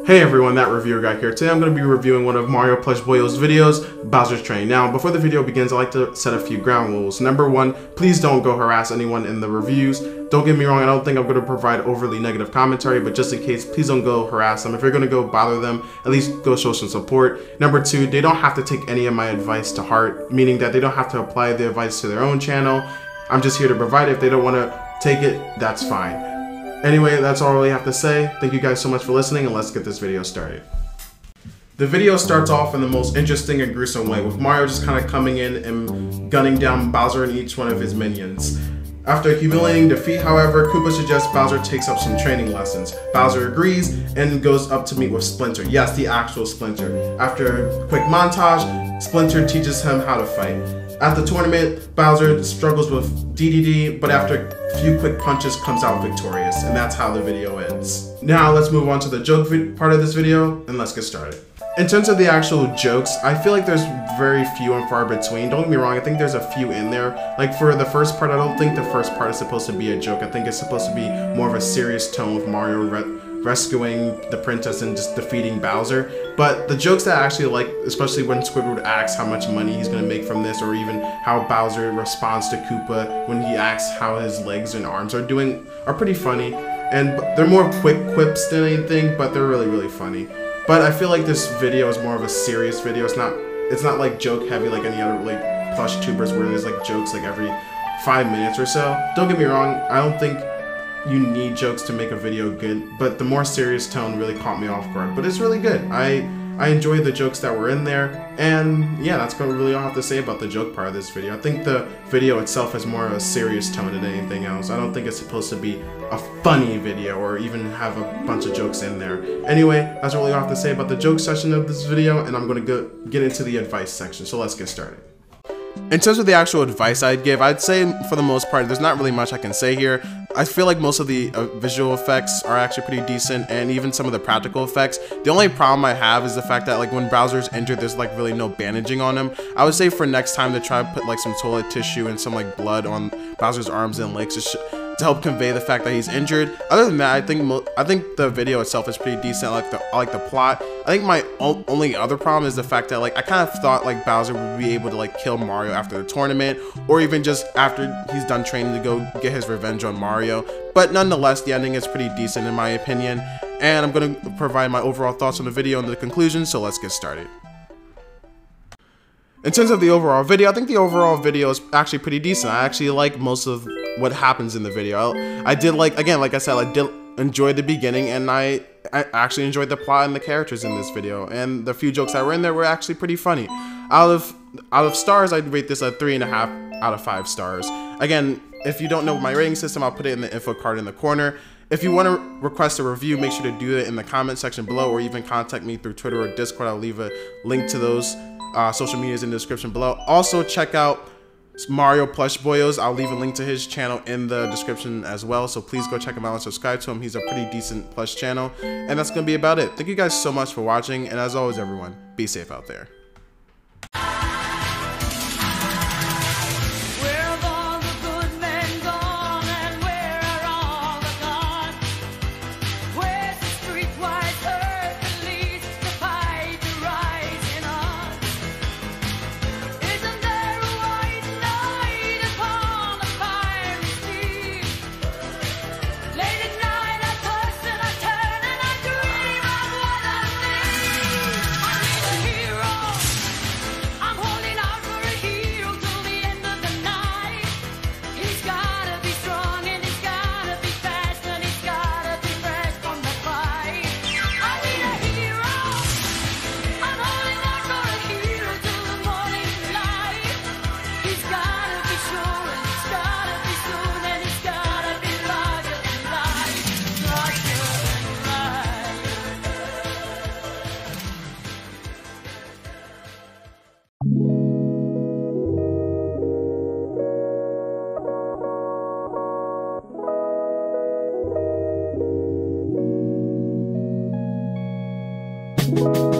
Hey everyone, that reviewer guy here. Today I'm going to be reviewing one of Mario Plush Boyo's videos, Bowser's Train. Now, before the video begins, I like to set a few ground rules. Number one, please don't go harass anyone in the reviews. Don't get me wrong, I don't think I'm going to provide overly negative commentary, but just in case, please don't go harass them. If you're going to go bother them, at least go show some support. Number two, they don't have to take any of my advice to heart, meaning that they don't have to apply the advice to their own channel. I'm just here to provide it. If they don't want to take it, that's fine. Anyway, that's all I really have to say. Thank you guys so much for listening, and let's get this video started. The video starts off in the most interesting and gruesome way, with Mario just kind of coming in and gunning down Bowser and each one of his minions. After a humiliating defeat, however, Koopa suggests Bowser takes up some training lessons. Bowser agrees and goes up to meet with Splinter. Yes, the actual Splinter. After a quick montage, Splinter teaches him how to fight. At the tournament, Bowser struggles with DDD, but after a few quick punches comes out victorious, and that's how the video ends. Now let's move on to the joke part of this video, and let's get started. In terms of the actual jokes, I feel like there's very few and far between. Don't get me wrong, I think there's a few in there. Like for the first part, I don't think the first part is supposed to be a joke. I think it's supposed to be more of a serious tone with Mario rescuing the princess and just defeating Bowser. But the jokes that I actually like, especially when Squidward asks how much money he's gonna make from this, or even how Bowser responds to Koopa when he asks how his legs and arms are doing, are pretty funny. And they're more quick quips than anything, but they're really, really funny. But I feel like this video is more of a serious video. It's not like joke heavy like any other like plush tubers where there's like jokes like every 5 minutes or so. Don't get me wrong, I don't think you need jokes to make a video good, but the more serious tone really caught me off guard. But it's really good. I enjoyed the jokes that were in there, and yeah, that's really all I have to say about the joke part of this video. I think the video itself is more of a serious tone than anything else. I don't think it's supposed to be a funny video or even have a bunch of jokes in there. Anyway, that's really all I have to say about the joke section of this video, and I'm gonna get into the advice section, so let's get started. In terms of the actual advice I'd give, I'd say for the most part, there's not really much I can say here. I feel like most of the visual effects are actually pretty decent, and even some of the practical effects. The only problem I have is the fact that like when Bowser's injured, there's like really no bandaging on him. I would say for next time to try to put like some toilet tissue and some like blood on Bowser's arms and legs to help convey the fact that he's injured. Other than that, I think the video itself is pretty decent. I like the plot. I think my only other problem is the fact that like I kind of thought like Bowser would be able to like kill Mario after the tournament, or even just after he's done training to go get his revenge on Mario. But nonetheless, the ending is pretty decent in my opinion, and I'm gonna provide my overall thoughts on the video and the conclusion, so let's get started. In terms of the overall video, I think the overall video is actually pretty decent. I actually like most of what happens in the video. I did like, again, like I said, I did enjoy the beginning, and I actually enjoyed the plot and the characters in this video, and the few jokes that were in there were actually pretty funny. Out of stars, I'd rate this a 3.5 out of 5 stars. Again, if you don't know my rating system, I'll put it in the info card in the corner. If you want to request a review, make sure to do it in the comment section below, or even contact me through Twitter or Discord. I'll leave a link to those social medias in the description below. Also check out Mario Plush Boyos. I'll leave a link to his channel in the description as well, so please go check him out and subscribe to him. He's a pretty decent plush channel, and that's gonna be about it. Thank you guys so much for watching, and as always everyone, be safe out there. You